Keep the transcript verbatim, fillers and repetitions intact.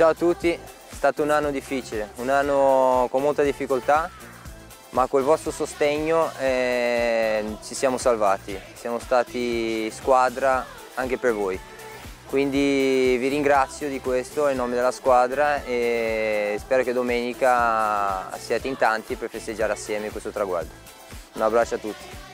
Ciao a tutti, è stato un anno difficile, un anno con molta difficoltà, ma col vostro sostegno eh, ci siamo salvati, siamo stati squadra anche per voi. Quindi vi ringrazio di questo in nome della squadra e spero che domenica siate in tanti per festeggiare assieme questo traguardo. Un abbraccio a tutti.